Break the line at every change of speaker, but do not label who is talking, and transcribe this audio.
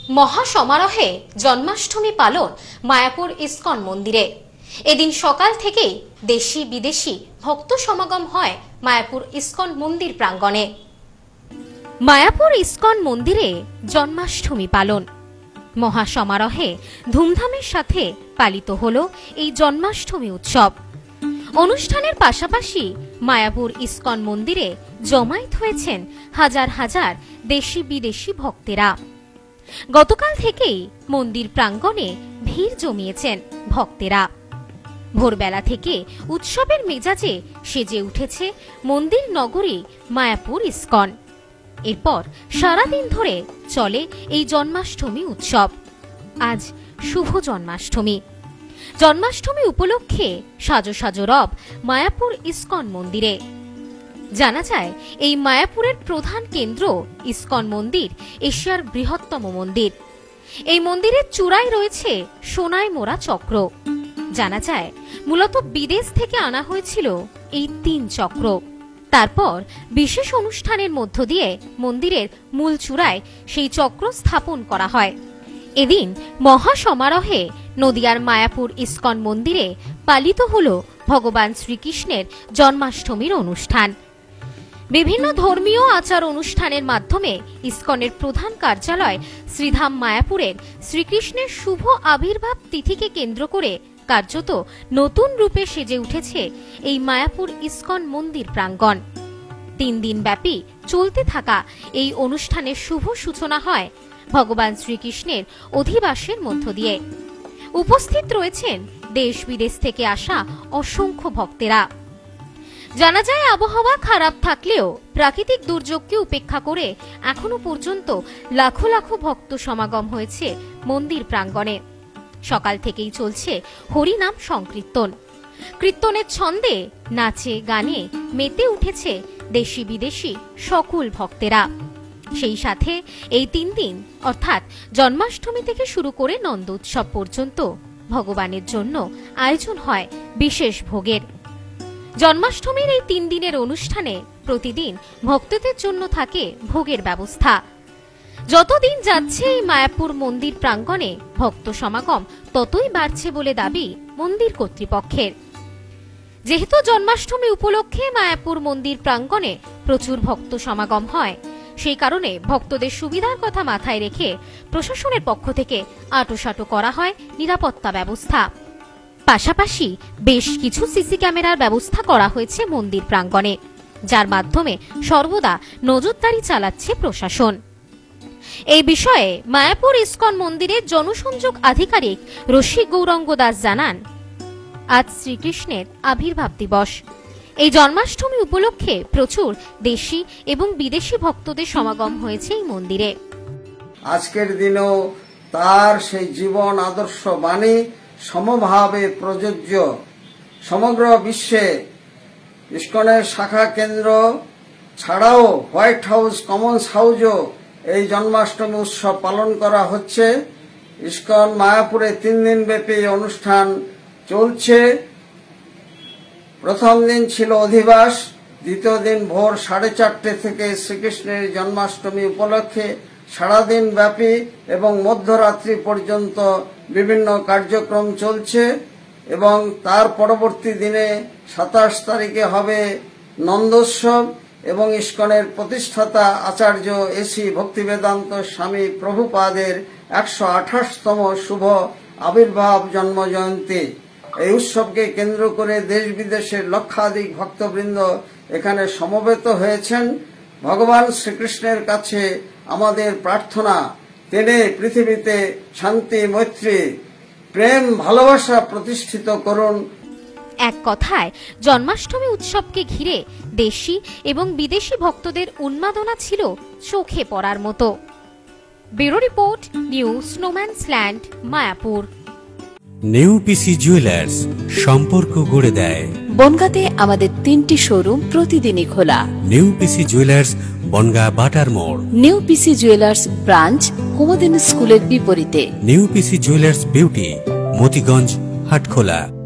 মহাসমারোহে জন্মাষ্টমী পালন মায়াপুর ইস্কন মন্দিরে। এদিন সকাল থেকেই দেশি বিদেশি ভক্ত সমাগম হয় মায়াপুর ইস্কন মন্দির প্রাঙ্গণে। মায়াপুর ইস্কন মন্দিরে জন্মাষ্টমী পালন মহাসমারোহে ধুমধামের সাথে পালিত হল এই জন্মাষ্টমী উৎসব। অনুষ্ঠানের পাশাপাশি মায়াপুর ইস্কন মন্দিরে জমায়েত হয়েছেন হাজার হাজার দেশি বিদেশি ভক্তেরা। গতকাল থেকেই মন্দির প্রাঙ্গণে ভিড় জমিয়েছেন ভক্তেরা। ভোরবেলা থেকে উৎসবের মেজাজে সেজে উঠেছে মন্দির নগরী মায়াপুর ইস্কন। এরপর সারাদিন ধরে চলে এই জন্মাষ্টমী উৎসব। আজ শুভ জন্মাষ্টমী। জন্মাষ্টমী উপলক্ষে সাজো সাজো রব মায়াপুর ইস্কন মন্দিরে। জানা যায় এই মায়াপুরের প্রধান কেন্দ্র ইস্কন মন্দির এশিয়ার বৃহত্তম মন্দির। এই মন্দিরের চূড়ায় রয়েছে সোনায় মোড়া চক্র। জানা যায় মূলত বিদেশ থেকে আনা হয়েছিল এই ৩ চক্র। তারপর বিশেষ অনুষ্ঠানের মধ্য দিয়ে মন্দিরের মূল চূড়ায় সেই চক্র স্থাপন করা হয়। এদিন মহাসমারোহে নদিয়ার মায়াপুর ইস্কন মন্দিরে পালিত হল ভগবান শ্রীকৃষ্ণের জন্মাষ্টমীর অনুষ্ঠান। বিভিন্ন ধর্মীয় আচার অনুষ্ঠানের মাধ্যমে ইস্কনের প্রধান কার্যালয় শ্রীধাম মায়াপুরের শ্রীকৃষ্ণের শুভ আবির্ভাব তিথিকে কেন্দ্র করে কার্যত নতুন রূপে সেজে উঠেছে এই মায়াপুর ইস্কন মন্দির প্রাঙ্গণ। ৩ দিন ব্যাপী চলতে থাকা এই অনুষ্ঠানের শুভ সূচনা হয় ভগবান শ্রীকৃষ্ণের অধিবাসের মধ্য দিয়ে। উপস্থিত রয়েছেন দেশ বিদেশ থেকে আসা অসংখ্য ভক্তেরা। জানা যায় আবহাওয়া খারাপ থাকলেও প্রাকৃতিক দুর্যোগকে উপেক্ষা করে এখনো পর্যন্ত লাখো লাখো ভক্ত সমাগম হয়েছে মন্দির প্রাঙ্গণে। সকাল থেকেই চলছে হরিনাম সংকীর্তন। কীর্তনের ছন্দে নাচে গানে মেতে উঠেছে দেশি বিদেশি সকল ভক্তেরা। সেই সাথে এই ৩ দিন অর্থাৎ জন্মাষ্টমী থেকে শুরু করে নন্দ উৎসব পর্যন্ত ভগবানের জন্য আয়োজন হয় বিশেষ ভোগের। জন্মাষ্টমীর এই ৩ দিনের অনুষ্ঠানে প্রতিদিন ভক্তদের জন্য থাকে ভোগের ব্যবস্থা। যতদিন যাচ্ছে এই মায়াপুর মন্দির প্রাঙ্গণে ভক্ত সমাগম ততই বাড়ছে বলে দাবি মন্দির কর্তৃপক্ষের। যেহেতু জন্মাষ্টমী উপলক্ষে মায়াপুর মন্দির প্রাঙ্গণে প্রচুর ভক্ত সমাগম হয়, সেই কারণে ভক্তদের সুবিধার কথা মাথায় রেখে প্রশাসনের পক্ষ থেকে আঁটোসাঁটো করা হয় নিরাপত্তা ব্যবস্থা। পাশাপাশি বেশ কিছু সিসি ক্যামেরার ব্যবস্থা করা হয়েছে মন্দির প্রাঙ্গণে, যার মাধ্যমে সর্বদা নজরদারি চালাচ্ছে প্রশাসন। এই বিষয়ে মায়াপুর ইস্কন মন্দিরের জনসংযোগ আধিকারিক রসিক গৌরাঙ্গ দাস জানান, আজ শ্রীকৃষ্ণের আবির্ভাব দিবস। এই জন্মাষ্টমী উপলক্ষে প্রচুর দেশি এবং বিদেশি ভক্তদের সমাগম হয়েছে এই মন্দিরে।
আজকের দিনেও তার সেই জীবন আদর্শ বাণী সমভাবে প্রযোজ্য। সমগ্র বিশ্বে ইস্কনের শাখা কেন্দ্র ছাড়াও হোয়াইট হাউস, কমন্স হাউসও এই জন্মাষ্টমী উৎসব পালন করা হচ্ছে। ইস্কন মায়াপুরে ৩ দিন ব্যাপী অনুষ্ঠান চলছে। প্রথম দিন ছিল অধিবাস, দ্বিতীয় দিন ভোর 4:30 থেকে শ্রীকৃষ্ণের জন্মাষ্টমী উপলক্ষে সারাদিন ব্যাপী এবং মধ্যরাত্রি পর্যন্ত বিভিন্ন কার্যক্রম চলছে এবং তার পরবর্তী দিনে 27 তারিখে হবে নন্দোৎসব এবং ইস্কনের প্রতিষ্ঠাতা আচার্য এসি ভক্তিবেদান্ত স্বামী প্রভুপাদের 128তম শুভ আবির্ভাব জন্মজয়ন্তী। এই উৎসবকে কেন্দ্র করে দেশ বিদেশের লক্ষাধিক ভক্তবৃন্দ এখানে সমবেত হয়েছেন। ভগবান শ্রীকৃষ্ণের কাছে আমাদের প্রার্থনা, তিনি পৃথিবীতে শান্তি, মৈত্রী, প্রেম, ভালোবাসা প্রতিষ্ঠিত করুন।
এক কথায় জন্মাষ্টমী উৎসবকে ঘিরে দেশি এবং বিদেশি ভক্তদের উন্মাদনা ছিল চোখে পড়ার মতো। Bureau report, new snowman's land, Mayapur.
New PC jewellers, সম্পর্ক গড়ে দেয়।
বনগাঁতে আমাদের 3টি শোরুম প্রতিদিনই খোলা।
New PC jewellers, Bongaon Batar মোড়।
New PC jewellers branch Kumudini স্কুলের বিপরীতে।
New PC jewellers beauty, Motiganj, Hatkhola.